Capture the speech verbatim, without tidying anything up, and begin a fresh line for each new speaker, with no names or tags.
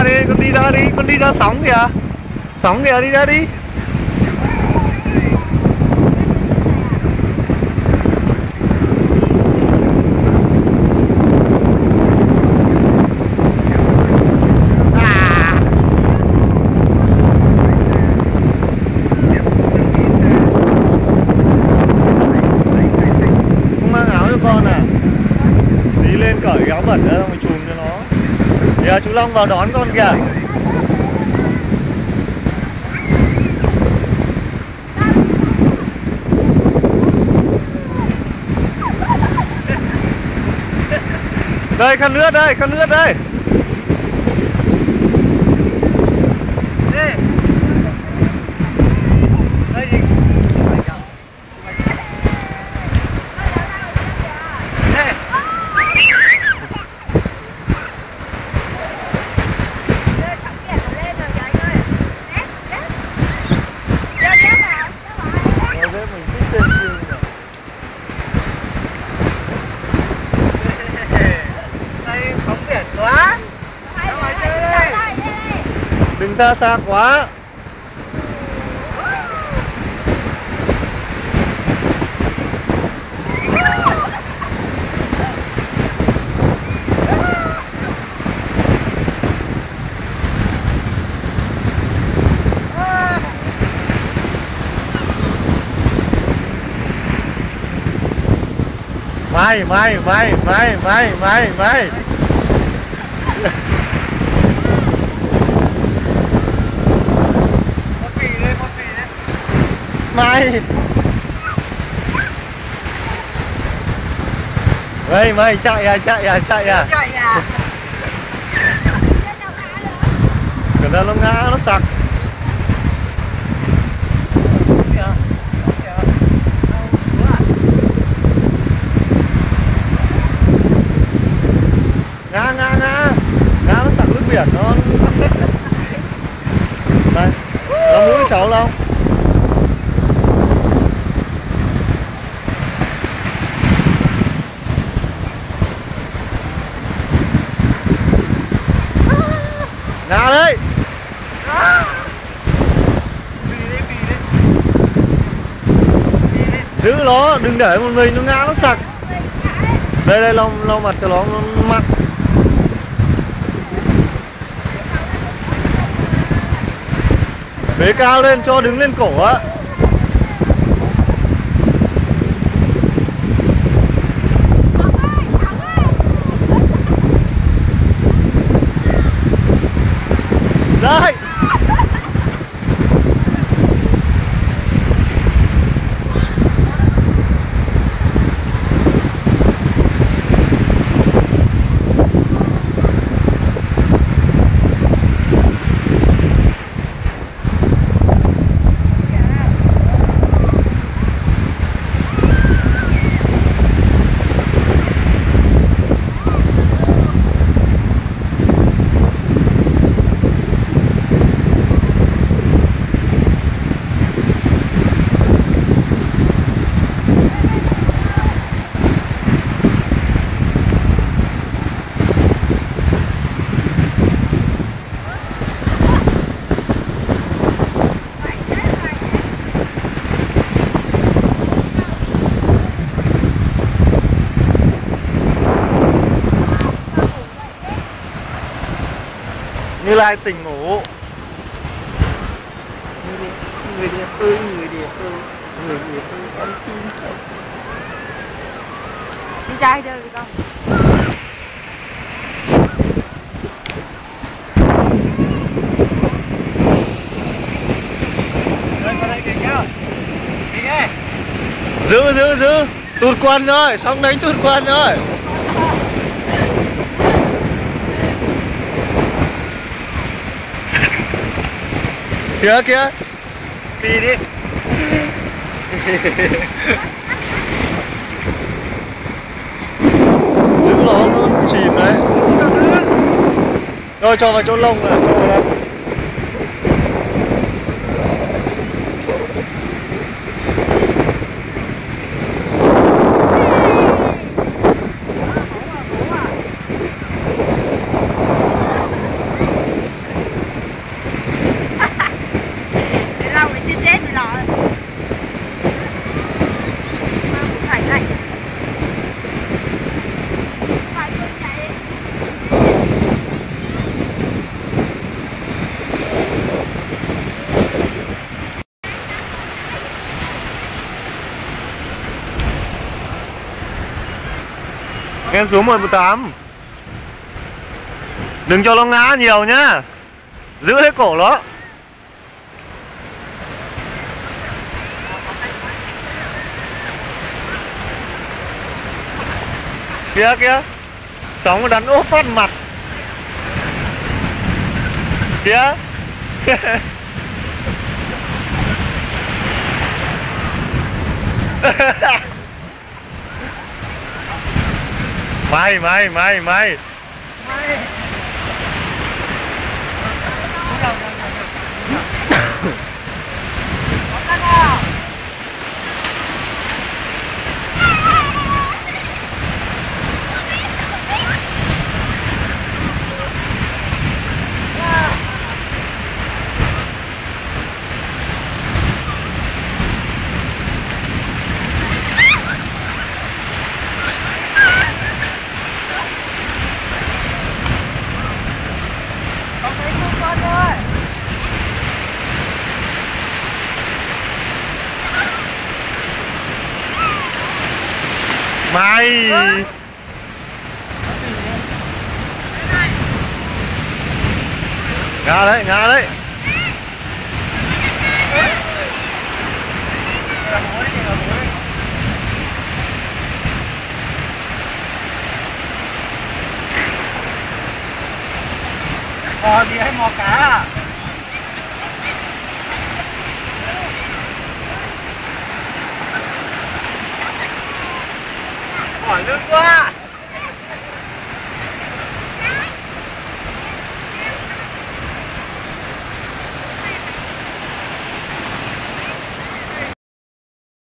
đi, con đi ra đi, con đi ra sóng kìa. Sóng kìa, đi ra đi.
Cởi áo bẩn ra rồi chùm cho nó. Kìa chú Long vào đón con kìa. Đây khăn nước đây, khăn nước đây. Đừng ra xa quá. Mày mày mày mày mày mày mày mày mày mày chạy à chạy à chạy à
chạy à.
cẩn thận nó ngã nó sặc. Ngã ngã ngã ngã nó sặc nước biển nó. Đây nó mũi cháu đâu. Ngã đấy. Giữ nó, đừng để một mình nó ngã nó sặc. Đây đây lau lau mặt cho nó mặn. Bế cao lên cho đứng lên cổ á. Đấy. Như Lai tỉnh ngủ.
Người đẹp ơi, người đẹp ơi, người đẹp ơi, em xin không. Đi ra đâu đi con.
Giữ giữ giữ. Tụt quần rồi, xong đánh tụt quần rồi. Kìa kìa.
Đi đi.
Giữ nó nó chìm đấy. Rồi cho vào chỗ lông này, cho vào đây. Em xuống mười tám. Đừng cho nó ngã nhiều nhá. Giữ lấy cổ nó. Kìa kìa. Sóng nó đánh úp phát mặt. Kìa. Mày mày mày mày. Mày ngã đấy, ngã đấy.
Mò gì hay mò cá à? Hỏi lưng quá.